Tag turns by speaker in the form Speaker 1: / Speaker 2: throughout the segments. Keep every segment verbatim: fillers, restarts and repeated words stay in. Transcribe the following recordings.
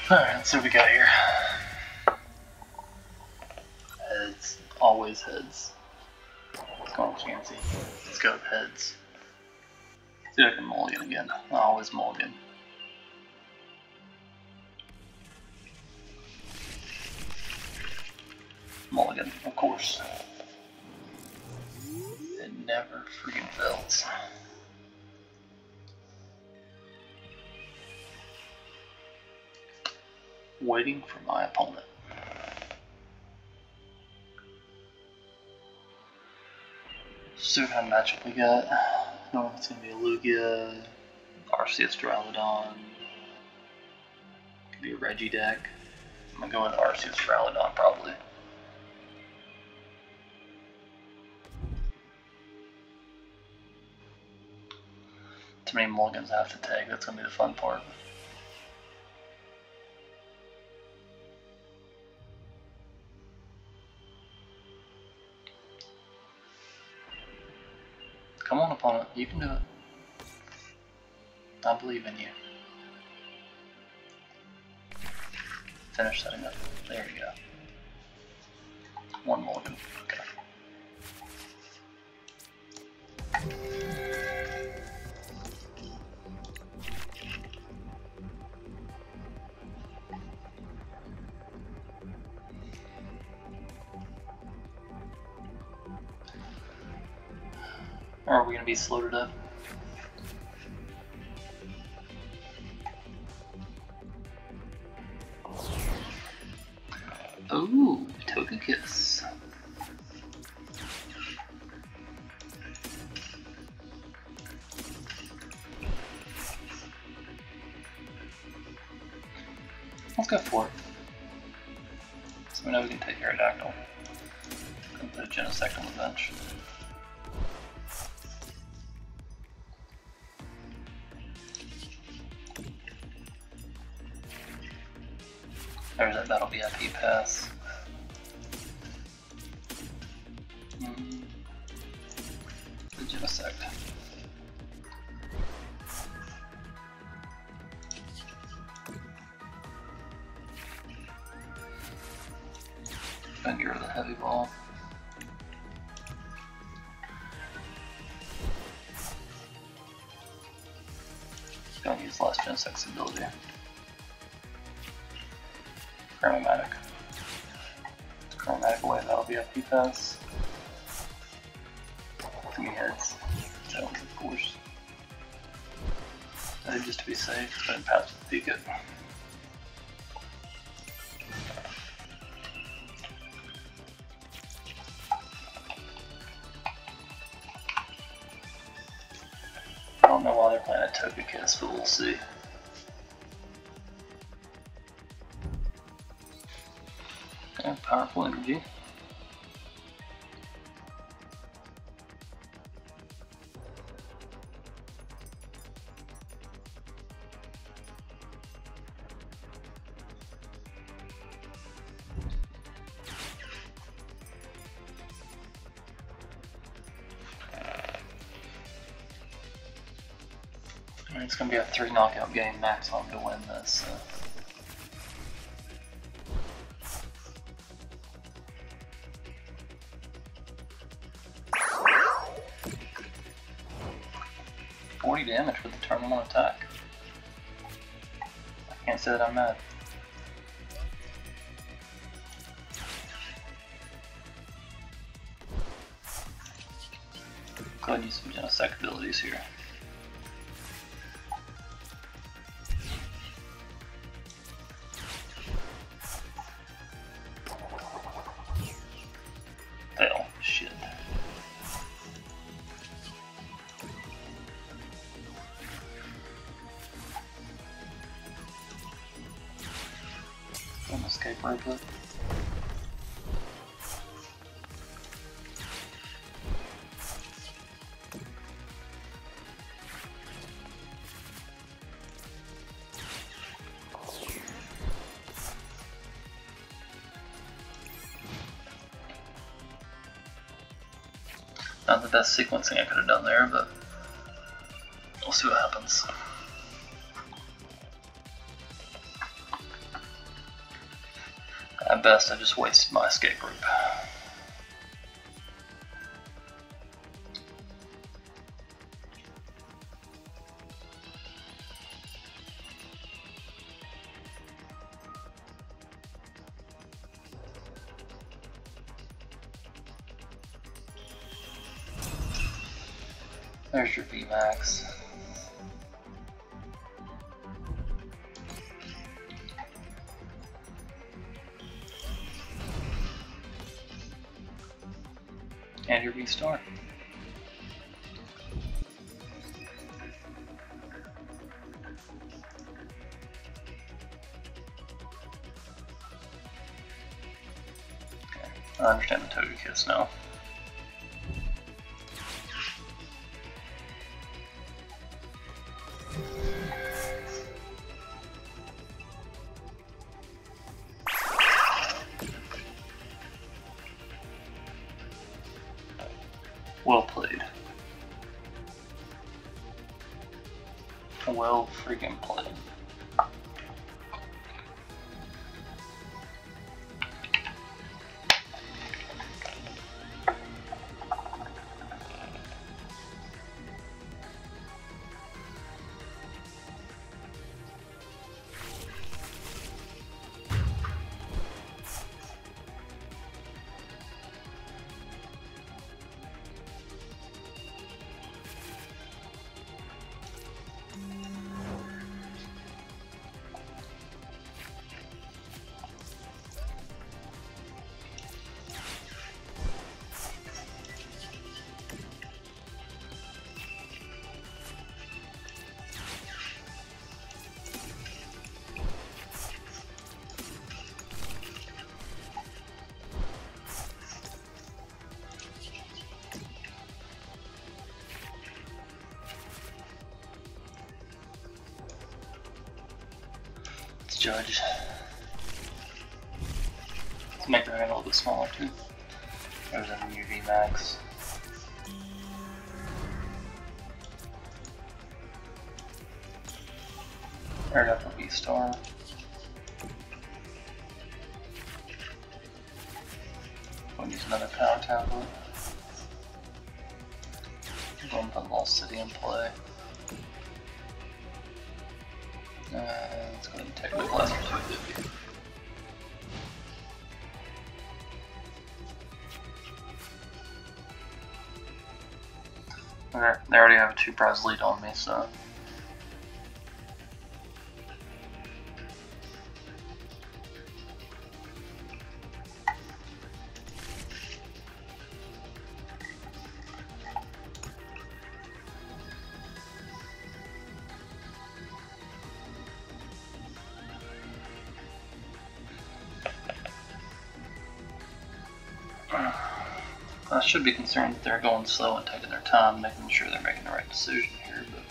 Speaker 1: Alright, let's see what we got here. Heads. Always heads. Let's go on Chansey. Let's go with heads. See if I can mulligan again. I always mulligan. Mulligan, of course. It never freaking fails. Waiting for my opponent. See what kind of matchup we got. I don't know if it's going to be a Lugia, Arceus Duraludon, could be a Reggie deck. I'm going to go with Arceus Duraludon probably. Too many mulligans I have to take, that's going to be the fun part. Come on, opponent, you can do it. I believe in you. Finish setting up. There we go. One mulligan. Okay. Or are we going to be slow to death? Ooh, Togekiss. Let's go for it. So we know we can take Aerodactyl. Gonna put a Genesect on the bench. There's that Battle V I P pass. Mm. The Genesect. Gonna get rid of the heavy ball. Gonna use last Genesect's ability. Chromatic. Chromatic away, that'll be a P pass. Three heads. So, of course. I think just to be safe, go ahead and pass with the Pika. I don't know why they're playing a Togekiss, but we'll see. Okay, powerful energy. I mean, it's going to be a three knockout game maximum to win this. So. forty damage with the turn one attack. I can't say that I'm mad. Go ahead and use some Genesect abilities here. Fail. Shit. Gonna escape right quick. Not the best sequencing I could have done there, but we'll see what happens. best, I just wasted my escape rope. There's your V MAX. And your V star. Okay, I understand the Togekiss now. Well played. Well freaking played. Judge. Let's make her hand a little bit smaller too. There's a Mew V MAX. Aerodactyl V star. We'll use another power tablet. I'm going to put Lost City in play. Uh, let's go ahead and take the blast for two fifty. Alright, they already have a two prize lead on me, so. I should be concerned that they're going slow and taking their time, making sure they're making the right decision here, but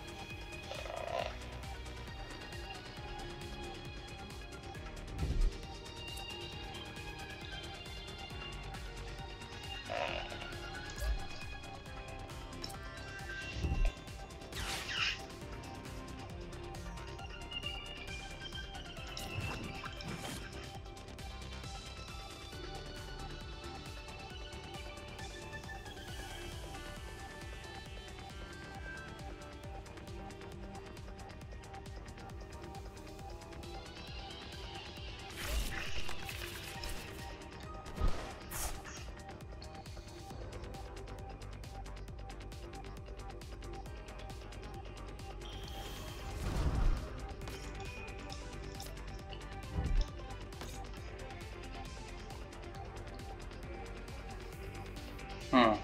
Speaker 1: Hmm.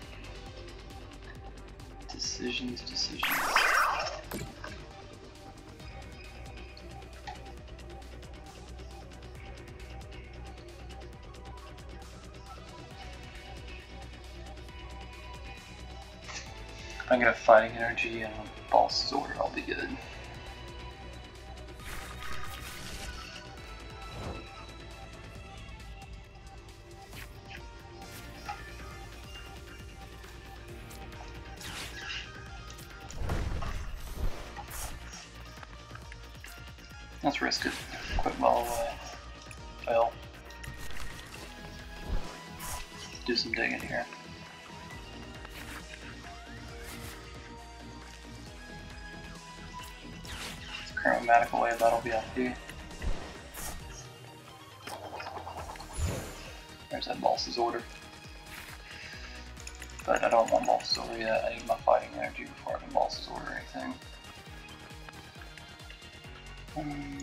Speaker 1: Decisions, decisions. If I get a fighting energy and a boss sword, I'll be good. Let's risk it. Quick ball away. Fail. do some digging here. Chromatic away, that'll be F P. There's that boss's order. But I don't want boss's order yet. I need my fighting energy before I can boss's order anything. Um,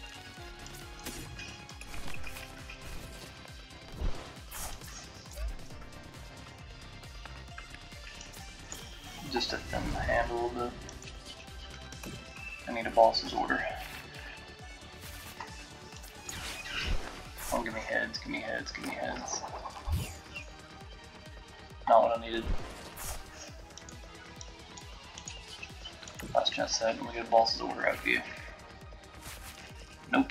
Speaker 1: just to thin the hand a little bit. I need a boss's order. Oh, give me heads, give me heads, give me heads. Not what I needed. Last chance set, let me get a boss's order out of you. Nope.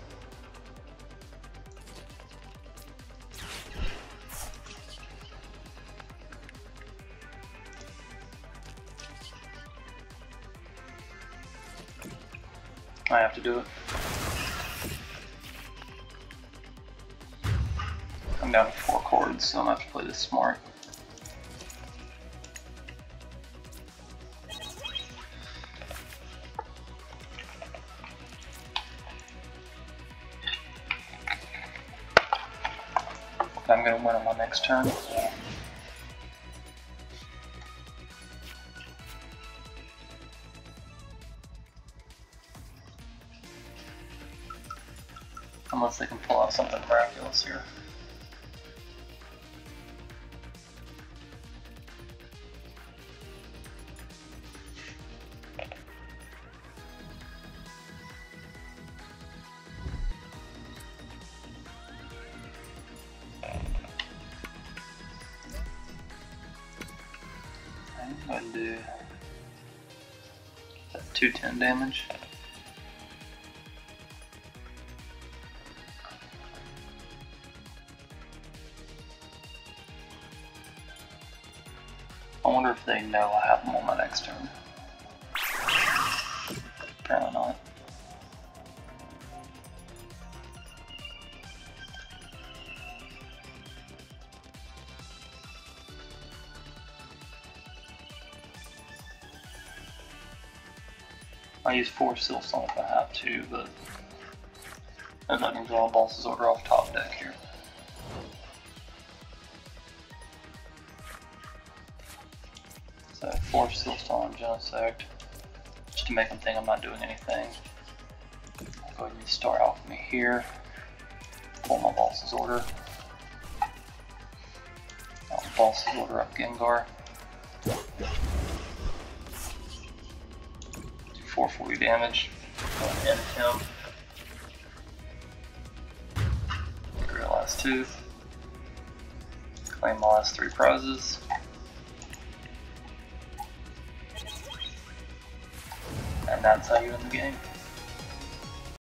Speaker 1: I have to do it. I'm down to four chords, so I'm gonna have to play this smart. I'm gonna win on my next turn. Unless they can pull out something miraculous here. I'm going to do that two ten damage. I wonder if they know I have them on my next turn. Apparently not. I use four Silsong if I have to, but I'm not going to draw a boss's order off top deck here. So four Silsong Genesect, just to make them think I'm not doing anything. I'll go ahead and start off with me here. Pull my boss's order. I'll boss's order up Gengar. four forty damage. Go ahead and end him. Get rid of last two. Claim my last three prizes. And that's how you win the game.